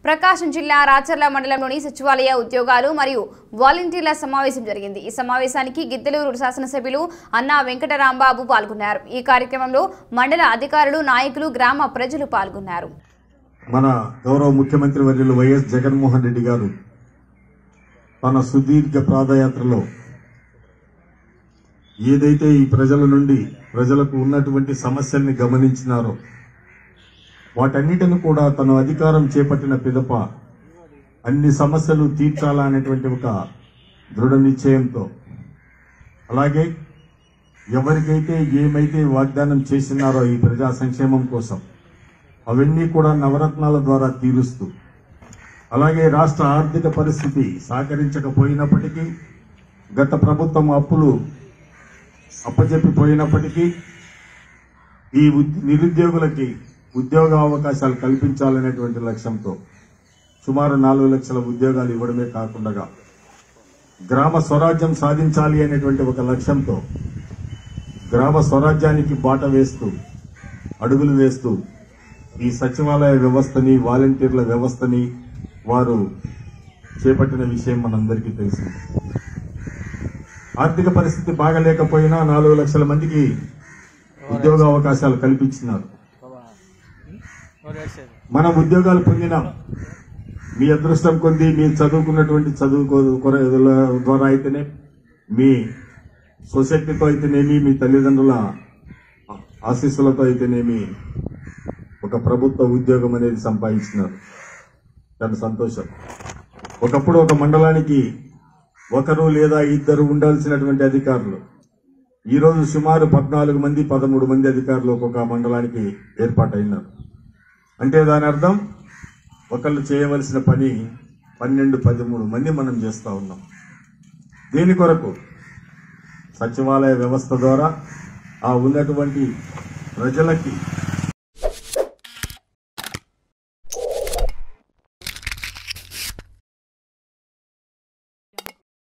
ప్రకాశం జిల్లా రాచర్ల మండలంలోని సచివాలయ ఉద్యోగాలు మరియు వాలంటీర్ల సమావేశం జరిగింది। ఈ సమావేశానికి గిద్దలూరు శాసనసభ్యులు అన్నా వెంకటరాంబాబు పాల్గొన్నారు। ఈ కార్యక్రమంలో మండల అధికారులు, నాయకులు, గ్రామ ప్రజలు పాల్గొన్నారు। మన గౌరవ ముఖ్యమంత్రి వర్యులు వైఎస్ జగన్మోహన్ రెడ్డి గారు తన సుదీర్ఘ పాదయాత్రలో ఏదైతే ఈ ప్రజల నుండి ప్రజలకు ఉన్నటువంటి సమస్యల్ని గమనించినారో వాటన్నిటిని కూడా తన అధికారం చేపట్టిన పిదప అన్ని సమస్యలు తీర్చాలనేటువంటి ఒక దృఢ నిశ్చయంతో, అలాగే ఎవరికైతే ఏమైతే వాగ్దానం చేసినారో ఈ ప్రజా సంక్షేమం కోసం అవన్నీ కూడా నవరత్నాల ద్వారా తీరుస్తూ, అలాగే రాష్ట్ర ఆర్థిక పరిస్థితి సహకరించకపోయినప్పటికీ, గత ప్రభుత్వం అప్పులు అప్పచెప్పిపోయినప్పటికీ ఈ నిరుద్యోగులకి ఉద్యోగ అవకాశాలు కల్పించాలనేటువంటి లక్ష్యంతో సుమారు 4 లక్షల ఉద్యోగాలు ఇవ్వడమే కాకుండా గ్రామ స్వరాజ్యం సాధించాలి అనేటువంటి ఒక లక్ష్యంతో గ్రామ స్వరాజ్యానికి బాట వేస్తూ అడుగులు వేస్తూ ఈ సచివాలయ వ్యవస్థని, వాలంటీర్ల వ్యవస్థని వారు చేపట్టిన విషయం మనందరికీ తెలిసింది। ఆర్థిక పరిస్థితి బాగలేకపోయినా 4 లక్షల మందికి ఉద్యోగ అవకాశాలు కల్పించినారు। మనం ఉద్యోగాలు పొందినాం। మీ అదృష్టం కొద్ది మీరు చదువుకున్నటువంటి చదువు ద్వారా అయితేనే, మీ సొసైటీతో అయితేనేమి, మీ తల్లిదండ్రుల ఆశీస్సులతో అయితేనేమి ఒక ప్రభుత్వ ఉద్యోగం అనేది సంపాదించినారు। చాలా సంతోషం। ఒకప్పుడు ఒక మండలానికి ఒకరు లేదా ఇద్దరు ఉండాల్సినటువంటి అధికారులు ఈరోజు సుమారు 14 మంది 13 మంది అధికారులు ఒక్కొక్క మండలానికి ఏర్పాటైనారు। అంటే దాని అర్థం ఒకళ్ళు చేయవలసిన పని 12-13 మంది మనం చేస్తూ ఉన్నాం। దీని కొరకు సచివాలయ వ్యవస్థ ద్వారా ఆ ఉన్నటువంటి ప్రజలకి